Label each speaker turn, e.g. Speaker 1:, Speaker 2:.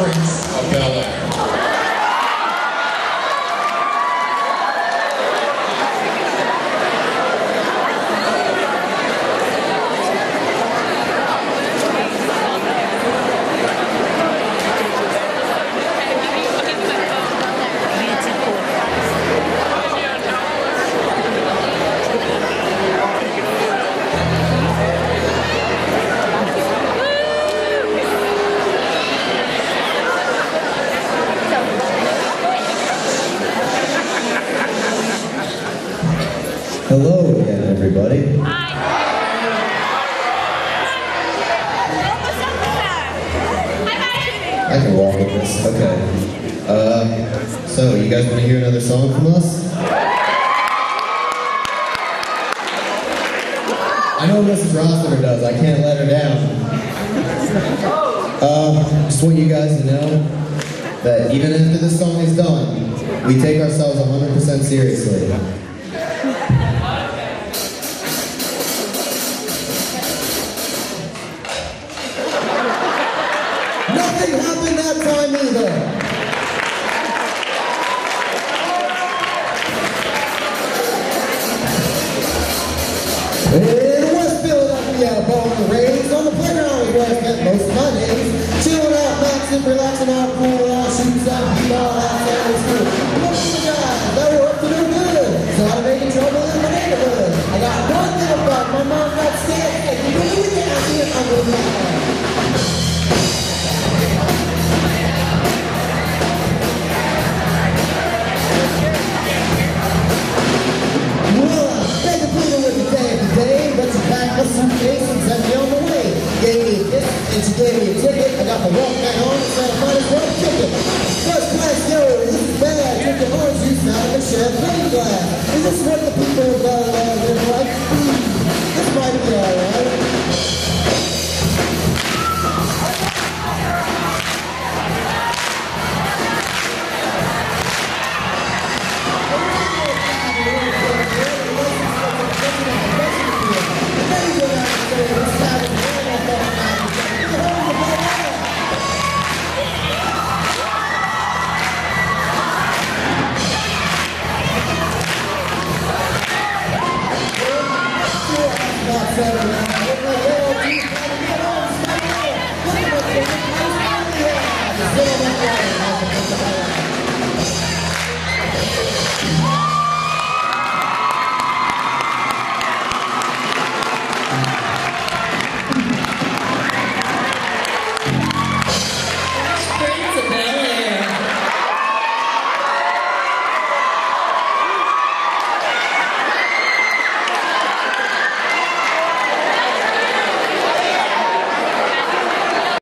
Speaker 1: Prince of Bel-Air.
Speaker 2: Hello again, everybody.
Speaker 3: Hi.
Speaker 2: I can walk with this. Okay. So, you guys want to hear another song from us? I know Mrs. Rossiter does. I can't let her down. Just want you guys to know that even after this song is done, we take ourselves 100% seriously. Nothing happened that time either. In West Philadelphia, born and raised on the playground is where I spent most of my days. Chilling out, maxing, relaxing out, cool out, shooting out, beat all out, Saturday school. Most of the guys that were up to no good, started making trouble in my neighborhood. I got one thing about my mom got scared, and you down here under the